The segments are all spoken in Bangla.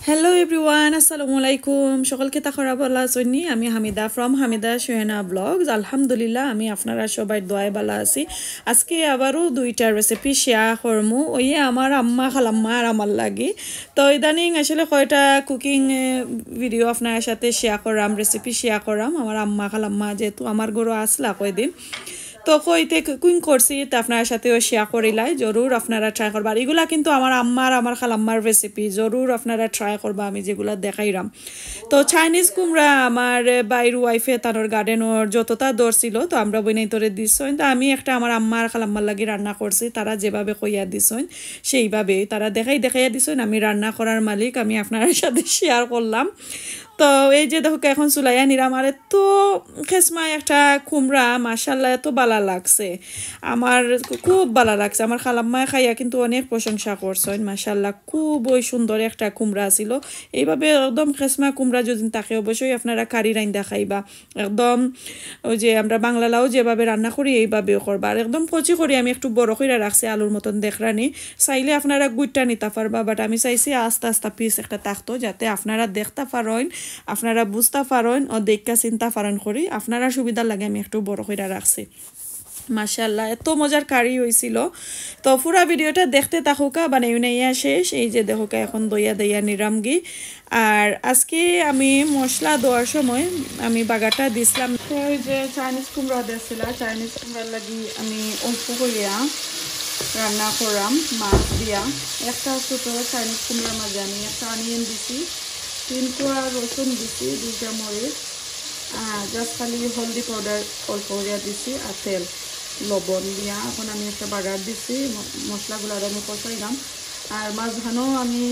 Hello everyone, Assalamualaikum. সকলকে তাখরা ভালো আছেন নি? আমি হামিদা from হামিদা সোহেনা ব্লগস। আলহামদুলিল্লাহ আমি আপনারা সবাই দোয়ায় ভালো আছি। আজকে আবারও দুইটা রেসিপি শেয়ার করমু। ওইয়ে আমার আম্মা খালাম্মা আর আমার লাগি। তো ইদানিং আসলে কয়টা কুকিং ভিডিও আপনার সাথে শেয়ার করাম, রেসিপি শেয়ার করাম। আমার আম্মা খালাম্মা যেহেতু আমার ঘরে আসলা কয়দিন। তো কইতে কুকিং করছি তা আপনার সাথেও শেয়ার করিলাই জরুর আপনারা ট্রাই করবা এগুলা কিন্তু আমার আম্মার আমার খালাম্মার রেসিপি জরুর আপনারা ট্রাই করবা আমি যেগুলা দেখাইরাম তো চাইনিজ কুমড়া আমার বাইর ওয়াইফে তানোর গার্ডেনর যতটা দর ছিল তো আমরা বইনাই তোরে দিছইন তো আমি একটা আমার আম্মার খালাম্মার লাগি রান্না করছি তারা যেভাবে কইয়া দিছইন সেইভাবে তারা দেখাইয়া দিছইন আমি রান্না করার মালিক আমি আপনার সাথে শেয়ার করলাম তো এই যে দেখো এখন চুলাইয়া নিরাম আর এত খেসমা একটা কুমড়া মাশাআল্লাহ এত ভালো লাগছে আমার খুব ভালো লাগছে আমার খালাম্মা খাইয়া কিন্তু অনেক প্রশংসা করছেন মাশাআল্লাহ খুব সুন্দর একটা কুমড়া ছিল এইভাবে একদম খেসমা কুমড়া যদি থাকে অবশ্যই আপনারা কারি রাইন্দা খাইবা একদম ওই যে আমরা বাংলা লাউ যেভাবে রান্না করি এইভাবেও করবা আর একদম কচি করে আমি একটু বড় করে রাখছি আলুর মতন দেখরানি চাইলে আপনারা গুইটা নিতে পারবা বাট আমি চাইছি আস্তে আস্তে পিস একটা থাকতো যাতে আপনারা দেখতে পারেন আপনারা বুঝতে পারেন ও দেখা চিন্তা পারেন করি আপনারা সুবিধা লাগে আমি একটু বড় করে রাখছি মাশাআল্লাহ এত মজার কারি হইছিল তো পুরা ভিডিওটা দেখতে থাকুকা বানাই নাইয়া শেষ এই যে দেখুকা এখন দইয়া নিরামগি আর আজকে আমি মশলা দেওয়ার সময় আমি বাগাটা দিছিলাম ওই যে চাইনিজ কুমড়া দিয়েছিলাম চাইনিজ কুমড়ার লাগি আমি অল্প করিয়া রান্না করলাম মাছ দিয়া একটা ছোট চাইনিজ কুমড়ার মাঝে আমি একটা অনিয়ন দিছি 3 কোয়া রসুন দিছি 2টা মরিচ জাস্ট খালি হলদি পাউডার অল্প করিয়া দিছি আর তেল লবণ দিয়া এখন আমি একটা বাগার দিছি মশলাগুলো আর আমি কষাইলাম আর মাঝখানেও আমি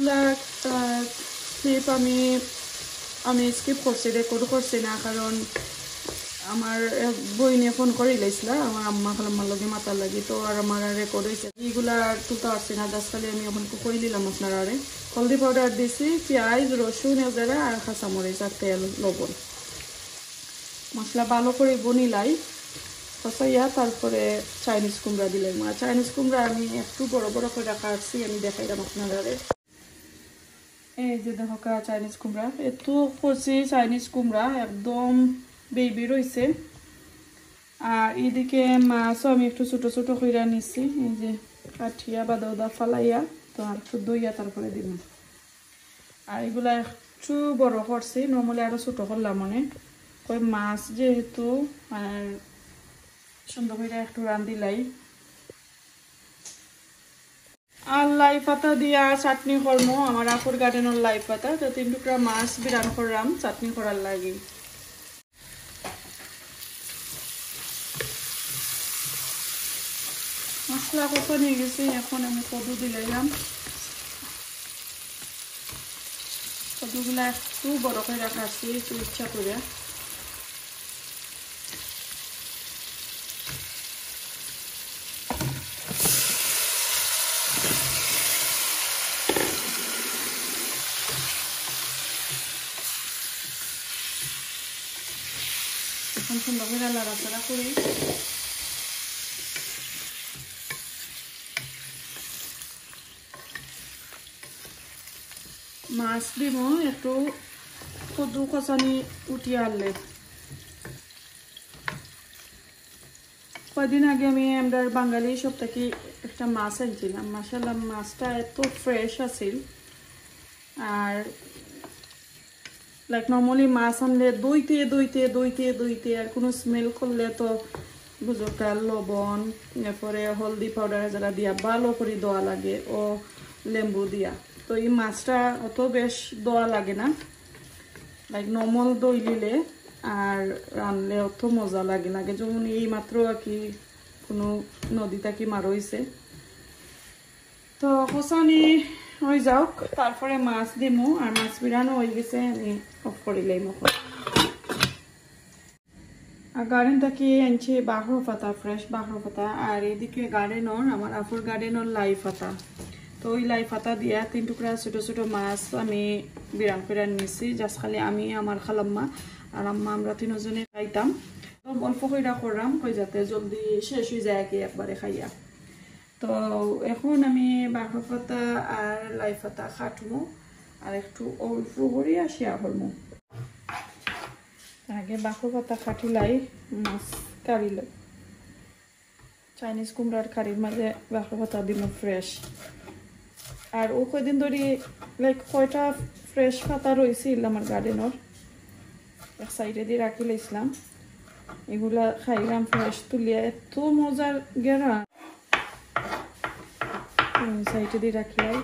ক্লিপ আমি স্কিপ করছি রেকর্ড করছি না কারণ আমার বইনে ফোন করে লাইছিল আমার আম্মা খালাম্মার লগে মাতার লাগি তো আর আমার রেকর্ড হয়েছে এইগুলা তুলতে পারছি না জাস্ট খালি আমি এখন কই দিলাম আপনার আরে হলদি পাউডার দিছি পেঁয়াজ রসুন এগুলা আর কাঁচামরিচ আর তেল লবণ মশলা ভালো করে বনিলাই কষাইয়া তারপরে চাইনিজ কুমড়া দিলাম আর চাইনিজ কুমড়া আমি একটু বড় বড় করে কাটছি আমি দেখাইলাম আপনারা এই যে দেখো চাইনিজ কুমড়া এত কচি চাইনিজ কুমড়া একদম বেবি রয়েছে আর এদিকে মাছও আমি একটু ছোট ছোট কইরা নিছি এই যে কাঠিয়া বাদা ফালাইয়া তো আর একটু দইয়া তারপরে দিব আর এগুলা একটু বড় করছি নর্মালি আরো ছোট করলাম মানে কই মাছ যেহেতু আর সুন্দর করে একটু রান্ধিলাই আর লাই পাতা দিয়া চাটনি করবো আমার আপুর গার্ডেনের লাই পাতা তো 3 টুকরা মাছ বিরান করলাম চাটনি করার লাগি মশলা কষা নিয়ে গেছি এখন আমি কদু দিলাম কদুগুলা একটু বড় করে রাখাচ্ছি একটু ইচ্ছা করে এখন সুন্দর করে লাড়াচাড়া করি মাছ দিব একটু কদু কষানি উঠিয়ে আনলে কয়দিন আগে আমি আমার বাঙালি সব থেকে একটা মাছ আনছিলাম মাশাআল্লাহ মাছটা এত ফ্রেশ আছিল আর লাইক নর্মালি মাছ আনলে দইতে আর কোনো স্মেল করলে তো বুঝোকা লবণ এরপরে হলদি পাউডার যারা দিয়া ভালো করে দেওয়া লাগে ও লেম্বু দিয়া তো এই মাছটা অত বেশ দেওয়া লাগে না লাইক নর্মাল দই দিলে আর রানলে অত মজা লাগে যেমন এই মাত্র আর কি কোনো নদীতে কি মার হয়েছে তো কষানি হয়ে যাওক তারপরে মাছ দিমু আর মাছ বিরানো হয়ে গেছে আমি অফ করিলাই মুখ আর গার্ডেনটা কি আনছে বাহর পাতা ফ্রেশ বাহর পাতা আর এদিকে গার্ডেনর আমার আপুর গার্ডেনর লাই পাতা তো ওই লাই পাতা দিয়া 3 টুকরা ছোট ছোট মাছ আমি বিরান করে নিয়েছি জাস্ট খালি আমি আমার খালাম্মা আর আম্মা আমরা 3 জনে খাইতাম তো অল্প কইরা করলাম কই যাতে জলদি শেষ হয়ে যায় কি একবারে খাইয়া তো এখন আমি বাহর পাতা আর লাই পাতা কাটবো আর একটু অল্প করিয়া শেয়ার করবো আগে বাকর পাতা কাটিলাই মাছ কারিলে চাইনিজ কুমড়ার কারির মাঝে বাকর পাতা দিব ফ্রেশ আর ও কয়দিন ধরে লাইক কয়টা ফ্রেশ পাতা রয়েছিল আমার গার্ডেনের এক সাইডে দিয়ে রাখি লাইছিলাম এগুলা খাইলাম ফ্রেশ তুলিয়া এত মজার গেরা সাইডে দিয়ে রাখিলাই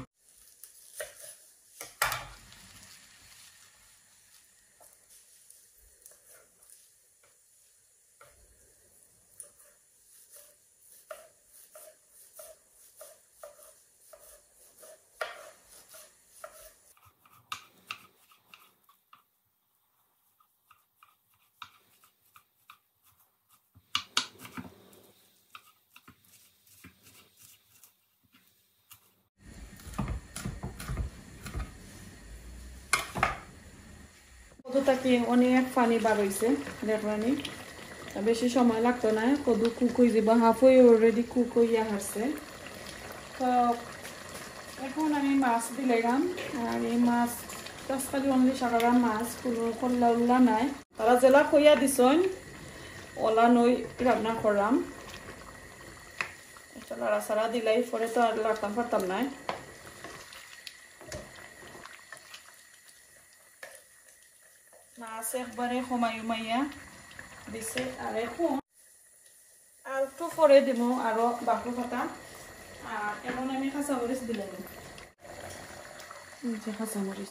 কদুটাকে অনেক পানি বার হয়েছে দেখবানি বেশি সময় লাগতো না কদু কুক হয়ে যাব হাফ হয়ে অলরেডি কুক হইয়া হারছে তো এখন আমি মাছ দিলাম আর এই মাছ খালি অনলি সাধারণ মাছ কোনো কল্লা উল্লা নাই তারা জেলা খইয়া দিছন ওলা নই রান্না করাম একটা লাড়া সারা দিলাই পরে তো আর লাড়তাম পারতাম নাই মাছ একবারে সমাইয়া দিছে আর এখন আর একটু পরে দিব আরো বাকু পাতা আর এখন আমি কাঁচামরিচ দিলাম কাঁচামরিচ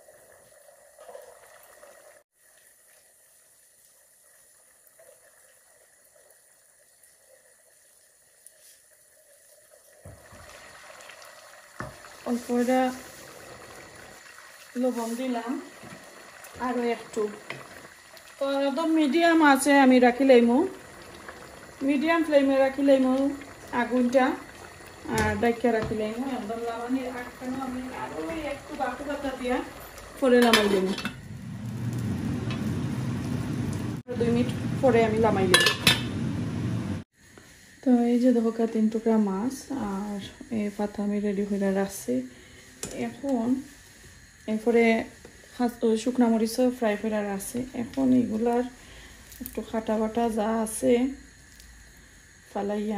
অল্পটা লবণ দিলাম আরো একটু তো একদম মিডিয়াম আছে আমি রাখি লাইমু মিডিয়াম ফ্লেমে রাখি লাইমু আগুনটা আর ডাইকা রাখি লাইমু একদম লামানির আটকানো আমি আরো একটু বাকু পাতা দিয়া পরে লামাই লাইমু 2 মিনিট পরে আমি লামাই লাইমু তো এই যে দেখো 3 টুকরা মাছ আর এই পাতা আমি রেডি করে রাখছি এখন এরপরে শুকনা মরিচও ফ্রাই করে রাখছি এখন এগুলার একটু খাটা বাটা যা আছে ফালাইয়া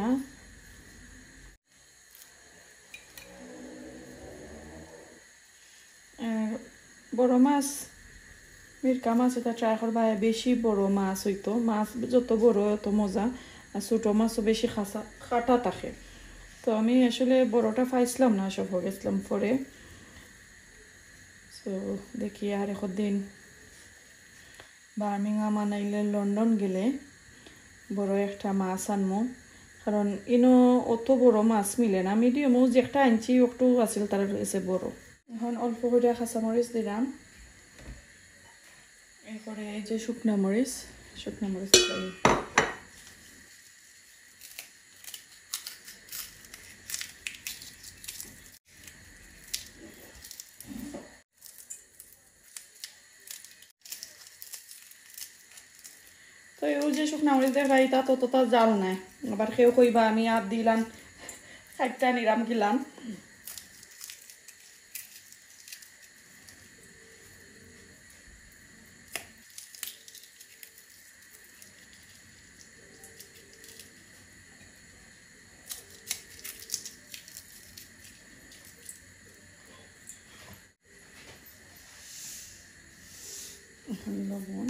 বড় মাছ মিরকা মাছ এটা ট্রাই করবা বেশি বড় মাছ হইতো মাছ যত বড় তত মজা আর ছোটো মাছও বেশি খাটা থাকে তো আমি আসলে বড়টা পাইছিলাম না সব হয়ে গেছিলাম পরে তো দেখি আর একদিন বার্মিংহাম আনাইলে লন্ডন গেলে বড় একটা মাছ আনমো কারণ ইনো অত বড় মাছ মিলে না মিডিয়ামও যে একটা আনছি একটু আছিল তার এসে বড় এখন অল্প করে কাঁচামরিচ দিলাম এরপরে এই যে শুকনা মরিচ তো এই যে শুকনা মরিচ দেখা এটা ততটা জাল নাই আবার কেউ কইবা আমি আর দিলাম একটা নিরাম গিলাম লবণ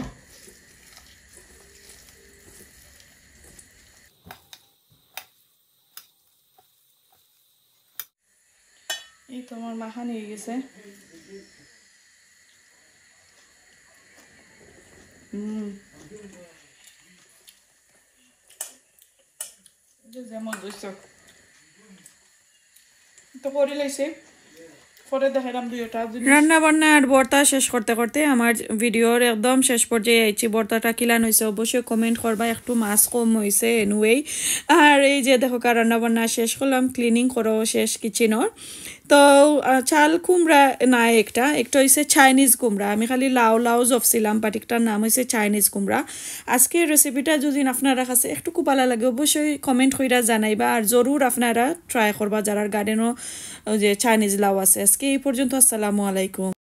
এই তো আমার মাখানি হয়ে গেছে যেমন বুঝছো তো করে লাইছে রান্না বান্না আর ভর্তা শেষ করতে করতে আমার ভিডিওর একদম শেষ পর্যায়ে আইছি ভর্তাটা কিলান হয়েছে অবশ্যই কমেন্ট করবা একটু মাছ কম হয়েছে এনুয়েই আর এই যে দেখো রান্না বান্না শেষ করলাম ক্লিনিং করো শেষ কিচেনের তো চাল কুমড়া নাই একটা হয়েছে চাইনিজ কুমড়া আমি খালি লাউ লাউ জপছিলাম বাট একটার নাম হয়েছে চাইনিজ কুমড়া আজকে রেসিপিটা যদি আপনারা কাছে একটু ভালো লাগে অবশ্যই কমেন্ট কইরা জানাইবা আর জরুর আপনারা ট্রাই করবা যারা গার্ডেনও যে চাইনিজ লাউ আছে আজকে এই পর্যন্ত আসসালামু আলাইকুম।